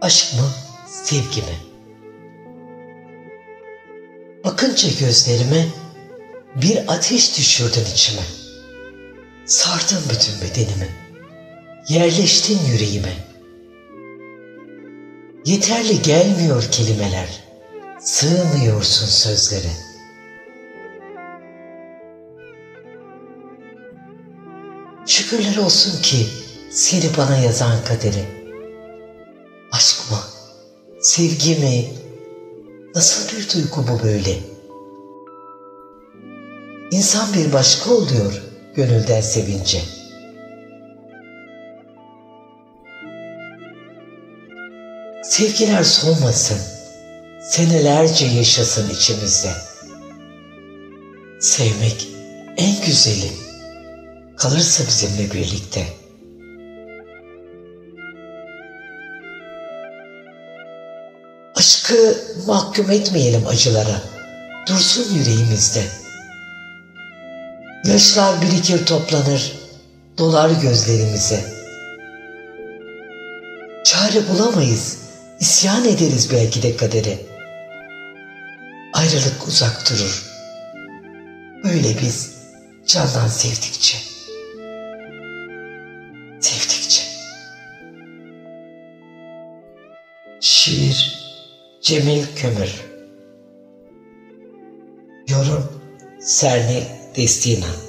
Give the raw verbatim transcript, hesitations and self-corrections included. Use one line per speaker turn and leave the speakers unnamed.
Aşk mı, sevgi mi? Bakınca gözlerime bir ateş düşürdün içime. Sardın bütün bedenimi, yerleştin yüreğime. Yeterli gelmiyor kelimeler, sığmıyorsun sözlere. Şükürler olsun ki seni bana yazan kaderi. Aşk mı, sevgi mi, nasıl bir duygu bu böyle? İnsan bir başka oluyor gönülden sevince. Sevgiler solmasın, senelerce yaşasın içimizde. Sevmek en güzeli, kalırsa bizimle birlikte. Aşkı mahkum etmeyelim acılara, dursun yüreğimizde. Yaşlar birikir toplanır, dolar gözlerimize. Çare bulamayız, isyan ederiz belki de kadere. Ayrılık uzak durur, böyle biz candan sevdikçe. Sevdikçe. Şiir Cemil Kömür. Yorum Serni Destina.